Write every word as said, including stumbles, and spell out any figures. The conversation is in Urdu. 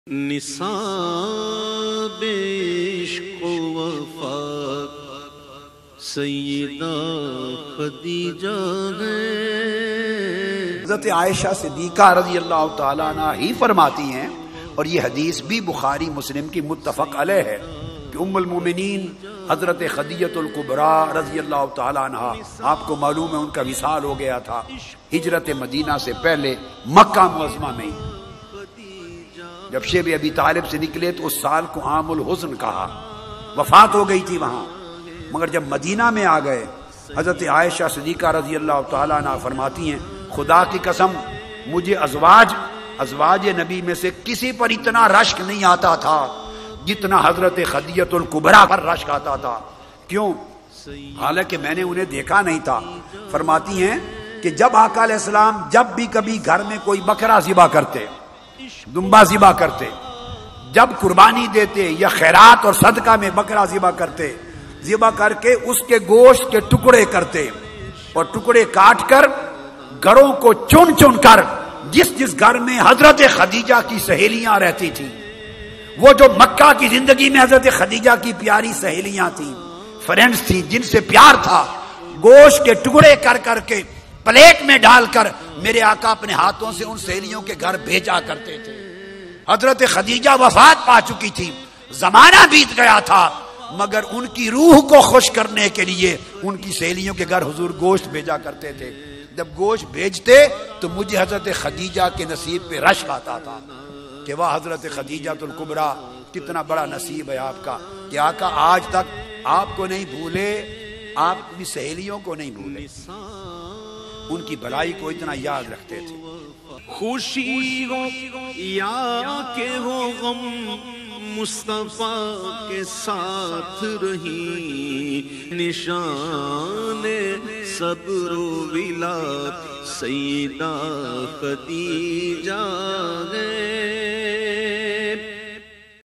نصاب عشق و وفا سیدہ خدیجہ ہے۔ حضرت عائشہ صدیقہ رضی اللہ تعالیٰ عنہ ہی فرماتی ہیں، اور یہ حدیث بھی بخاری مسلم کی متفق علیہ ہے، کہ ام المومنین حضرت خدیجہ الکبریٰ رضی اللہ تعالیٰ عنہ، آپ کو معلوم ہے ان کا وصال ہو گیا تھا ہجرت مدینہ سے پہلے مکہ معظمہ میں ہی۔ جب شیب ابی طالب سے نکلے تو اس سال کو عام الحزن کہا، وفات ہو گئی تھی وہاں، مگر جب مدینہ میں آ گئے حضرت عائشہ صدیقہ رضی اللہ تعالیٰ عنہ فرماتی ہیں، خدا کی قسم مجھے ازواج ازواج نبی میں سے کسی پر اتنا رشک نہیں آتا تھا جتنا حضرت خدیجہ الکبریٰ پر رشک آتا تھا۔ کیوں؟ حالانکہ میں نے انہیں دیکھا نہیں تھا۔ فرماتی ہیں کہ جب آقا علیہ السلام جب بھی کبھی گھر میں کوئی بکرا ذبح کرتے، دمبا ذبح کرتے، جب قربانی دیتے یا خیرات اور صدقہ میں بکرا ذبح کرتے، ذبح کر کے اس کے گوشت کے ٹکڑے کرتے اور ٹکڑے کاٹ کر گھروں کو چن چن کر، جس جس گھر میں حضرت خدیجہ کی سہیلیاں رہتی تھیں، وہ جو مکہ کی زندگی میں حضرت خدیجہ کی پیاری سہیلیاں تھیں، فرینڈز تھیں، جن سے پیار تھا، گوشت کے ٹکڑے کر کر کے پلیٹ میں ڈال کر میرے آقا اپنے ہاتھوں سے ان سہیلیوں کے گھر بھیجا کرتے تھے۔ حضرت خدیجہ وفات پا چکی تھی، زمانہ بیت گیا تھا، مگر ان کی روح کو خوش کرنے کے لیے ان کی سہیلیوں کے گھر حضور گوشت بھیجا کرتے تھے۔ جب گوشت بھیجتے تو مجھے حضرت خدیجہ کے نصیب پہ رشک آتا تھا کہ واہ حضرت خدیجہ الکبریٰ، کتنا بڑا نصیب ہے آپ کا کہ آقا آج تک آپ کو نہیں بھولے، آپ کی سہیلیوں کو نہیں بھولے، ان کی بھلائی کو اتنا یاد رکھتے تھے۔ خوشی ہو یا کہ ہو غم، مصطفیٰ کے ساتھ رہی، نشان صبر و ولا سیدہ خدیجہ ہے۔